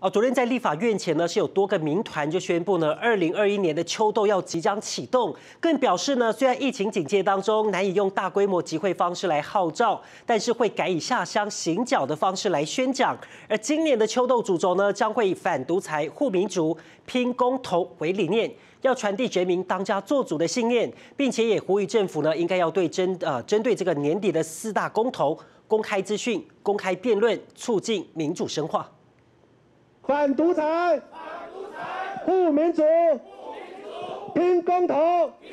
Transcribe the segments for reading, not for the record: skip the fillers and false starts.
昨天在立法院前呢，是有多个民团就宣布呢，2021年的秋斗要即将启动，更表示呢，虽然疫情警戒当中难以用大规模集会方式来号召，但是会改以下乡行脚的方式来宣讲。而今年的秋斗主轴呢，将会以反独裁、护民主、拼公投为理念，要传递全民当家作主的信念，并且也呼吁政府呢，应该要针对这个年底的4大公投，公开资讯、公开辩论，促进民主深化。 反独裁，护民主，拼公投。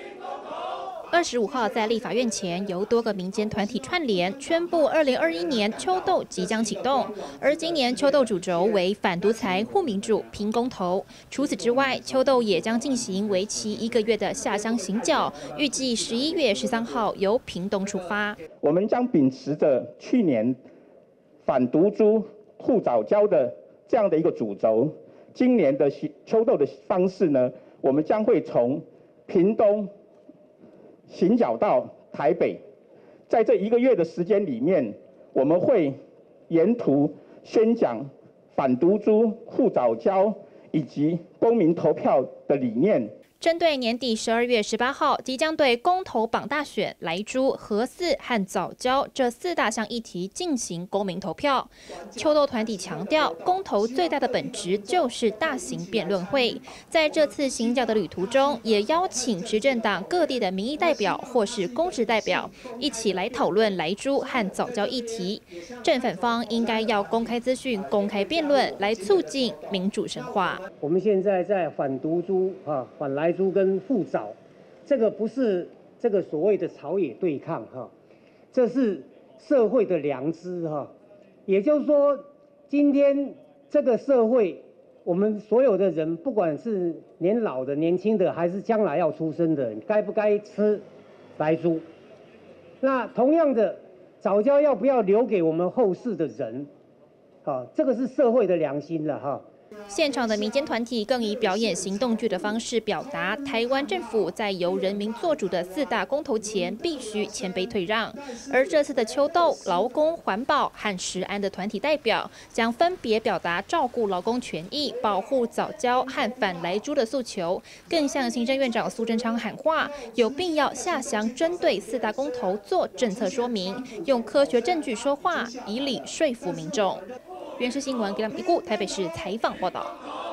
25号在立法院前，由多个民间团体串联，宣布2021年秋斗即将启动。而今年秋斗主轴为反独裁、护民主、拼公投。除此之外，秋斗也将进行为期1个月的下乡行脚，预计11月13号由屏东出发。 我们将秉持着去年反毒株、护藻礁的 这样的一个主轴，今年的秋斗的方式呢，我们将会从屏东行脚到台北，在这1个月的时间里面，我们会沿途宣讲反毒株、护藻礁以及公民投票的理念。 针对年底12月18号即将对公投榜大选、莱猪、核四和藻礁这4大项议题进行公民投票，秋斗团体强调，公投最大的本质就是大型辩论会。在这次行脚的旅途中，也邀请执政党各地的民意代表或是公职代表一起来讨论莱猪和藻礁议题。正反方应该要公开资讯、公开辩论，来促进民主深化。 我们现在在反毒株反莱猪跟护藻，这个不是这个所谓的朝野对抗这是社会的良知也就是说，今天这个社会，我们所有的人，不管是年老的、年轻的，还是将来要出生的，该不该吃莱猪？那同样的，藻礁要不要留给我们后世的人？这个是社会的良心了现场的民间团体更以表演行动剧的方式表达，台湾政府在由人民做主的4大公投前必须谦卑退让。而这次的秋斗，劳工、环保和食安的团体代表将分别表达照顾劳工权益、保护藻礁和反莱猪的诉求，更向行政院长苏贞昌喊话，有必要下乡针对4大公投做政策说明，用科学证据说话，以理说服民众。原视新闻给他们台北市采访报道。